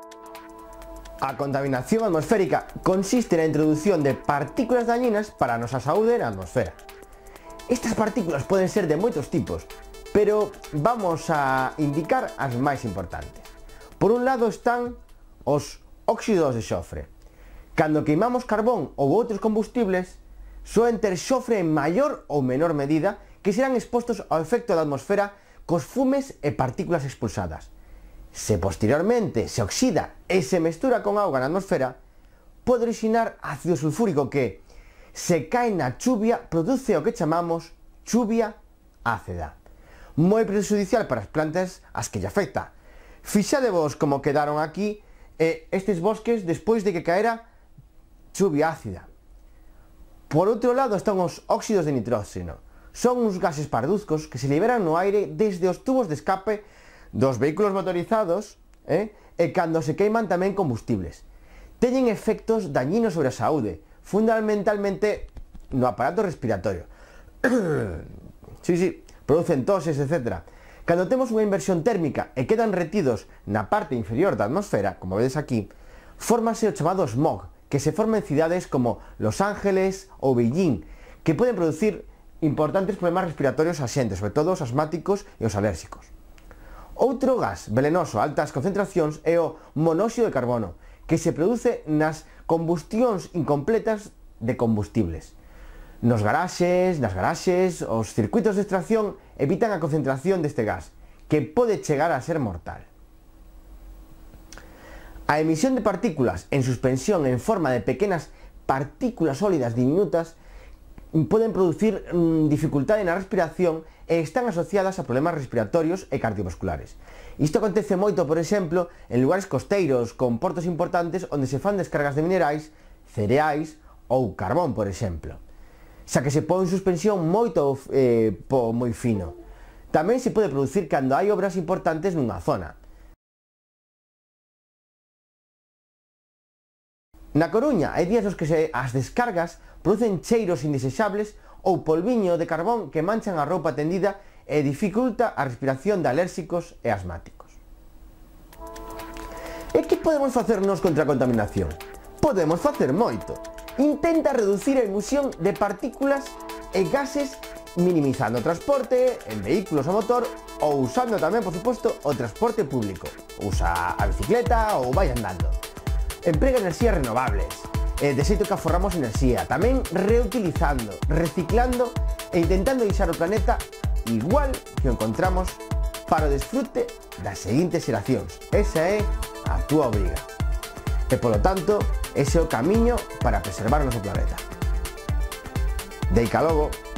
A contaminación atmosférica consiste na introdución de partículas dañinas para a nosa saúde na atmosfera. Estas partículas poden ser de moitos tipos, pero vamos a indicar as máis importantes. Por un lado están os óxidos de xofre. Cando queimamos carbón ou outros combustibles, soen ter xofre en maior ou menor medida que serán expostos ao efecto da atmosfera cos fumes e partículas expulsadas. Se posteriormente se oxida e se mestura con auga na atmosfera, pode orixinar ácido sulfúrico que, se cae na chuvia, produce o que chamamos chuvia ácida. Moi prexudicial para as plantas ás que lle afecta. Fixadevos como quedaron aquí estes bosques despois de que caera chuvia ácida. Por outro lado están os óxidos de nitróxeno. Son uns gases parduzcos que se liberan no aire desde os tubos de escape dos vehículos motorizados e cando se queiman tamén combustibles. Teñen efectos dañinos sobre a saúde, fundamentalmente no aparato respiratorio. Sí, producen toses, etc. Cando temos unha inversión térmica e quedan retidos na parte inferior da atmosfera, como vedes aquí, fórmase o chamado smog, que se forma en cidades como Los Ángeles ou Beijing, que poden producir importantes problemas respiratorios a xente, sobre todo os asmáticos e os alérxicos. Outro gas velenoso a altas concentracións é o monóxido de carbono, que se produce nas combustións incompletas de combustibles. Nas garaxes, os circuitos de extracción evitan a concentración deste gas, que pode chegar a ser mortal. A emisión de partículas en suspensión en forma de pequenas partículas sólidas diminutas poden producir dificultade na respiración e están asociadas a problemas respiratorios e cardiovasculares. Isto acontece moito, por exemplo, en lugares costeiros con portos importantes onde se fan descargas de minerais, cereais ou carbón, por exemplo. Xa que se pon en suspensión moi fino. Tamén se pode producir cando hai obras importantes nunha zona. Na Coruña hai días nos que as descargas producen cheiros indesexables ou polviño de carbón que manchan a roupa tendida e dificulta a respiración de alérxicos e asmáticos. E que podemos facernos contra a contaminación? Podemos facer moito. Intenta reducir a emisión de partículas e gases minimizando o transporte en vehículos a motor ou usando tamén, por suposto, o transporte público. Usa a bicicleta ou vai andando. Emprega enerxías renovables, de xeito que aforramos enerxía, tamén reutilizando, reciclando e intentando deixar o planeta igual que o encontramos para o desfrute das seguintes xeracións. Esa é a túa obriga. E polo tanto, ese é o camiño para preservar o noso planeta. Deica logo.